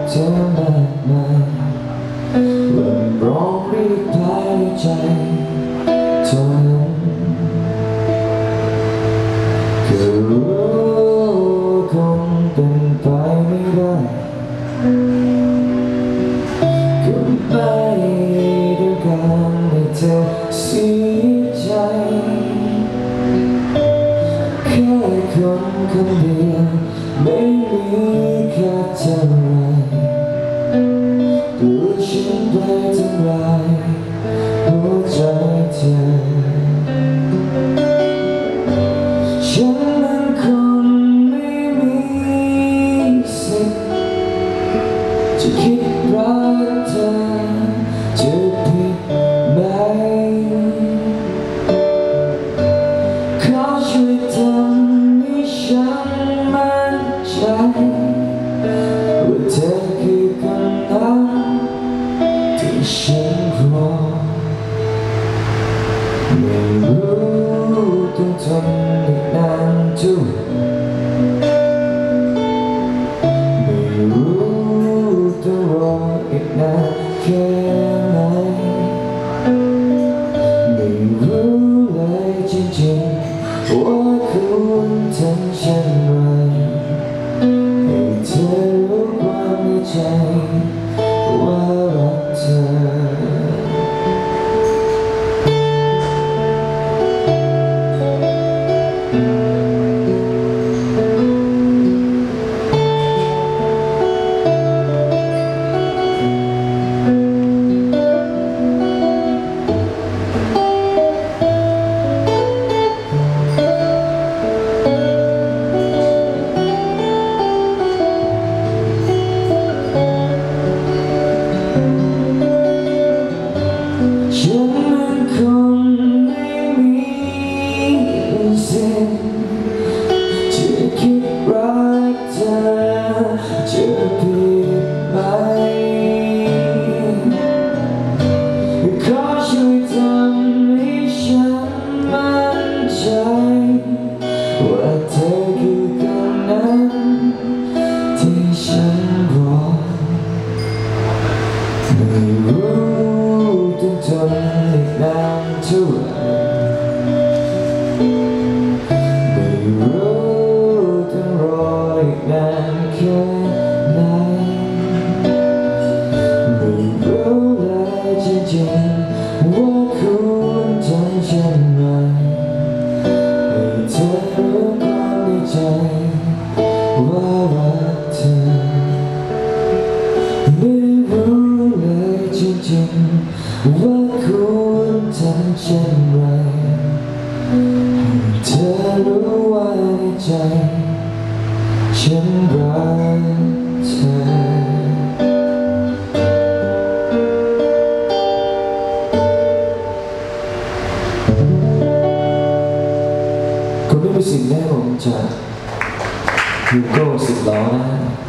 เธอมากมายวันร้องเรียกภายในใจเท่านั้นก็รู้คงเป็นไปไม่ได้ก็ไม่ต้องการให้เธอเสียใจแค่คนเดียวไม่มีค่าเท่าไรตัวฉันไปทำลายหัวใจเธอฉันนั้นคงไม่มีสิทธิ์จะคิดรักเธอจะผิดไหมขอช่วยทำให้ฉันมั่นใจว่าเธอคือคนนั้นที่ฉันรอไม่รู้ต้องทนอีกนานเท่าไหร่ไม่รู้ต้องรออีกนานแค่ไหนไม่รู้เลยจริงๆว่าควรทำเช่นไรให้เธอรู้ความในใจว่ารักเธอฉันนั้นคงไม่มีสิทธิ์จะคิดรักเธอจะผิดไหมขอช่วยทำให้ฉันมั่นใจว่าเธอคือคนนั้นที่ฉันรอไม่รู้ต้องทนอีกนานเท่าไหร่ไม่รู้ต้องรออีกนานแค่ไหนไม่รู้เลยจริงๆว่าควรทำเช่นไรให้เธอรู้ความในใจว่ารักเธอไม่รู้เลยจริงๆว่าควรทำเช่นไรให้เธอรู้ว่าในใจฉันรักเธอคุณไม่มีสิ่งแน่ผมจะยูโก้10 ล้อนะ